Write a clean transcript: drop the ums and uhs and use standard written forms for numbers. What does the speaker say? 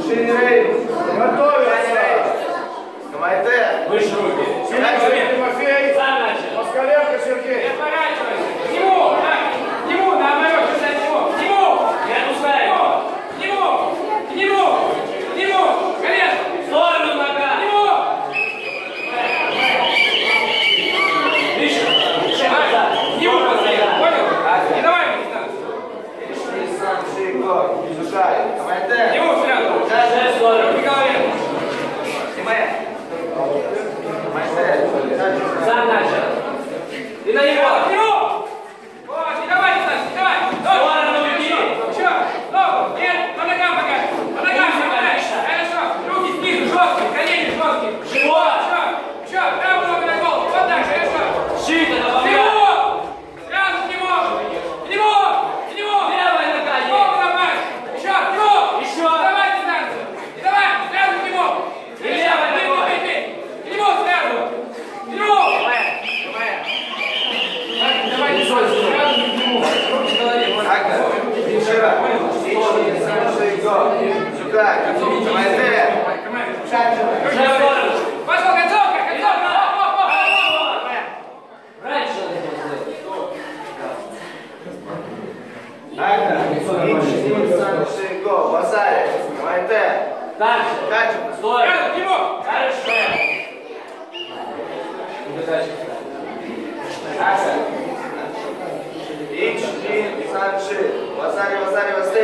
Шире. Готовится. Комайте. Выше руки. Сергей Тимофей. Сам начал. Москаленко Сергей. Не отворачивайся. К нему, так. К нему, наоборот, к нему. К нему. Не отпускай. К нему. К нему. К нему. Колено. В сторону нога. К нему. Выше. К нему постоянно. Понял? Не давай мне дистанцию. Сужай. Комайте. К нему сразу. Даже в сторону. Не голове. Снимай. Сам начал. И на него. К нему. Вот, не давай, не давай. Сторону уйди. Еще. Ногу. Нет, по ногам пока. По ногам пока. Хорошо. Руки снизу, жесткие, колени жесткие. Живот. Еще. Правую ногу на голову. Вот так, хорошо. Щита добавляй. К нему. Сразу к нему. К нему. К нему. Левая нога. Ногу добавь. Еще. К нему. Еще. Давай дистанцию. Не давай. Сразу к нему. И левая нога. К нему сразу. К нему. Давай, сразу к нему. Руки в голове. Пошел, концовка, концовка! Раньше надо было сделать. Дальше. Стой. К нему. Хорошо. Санши. Васари.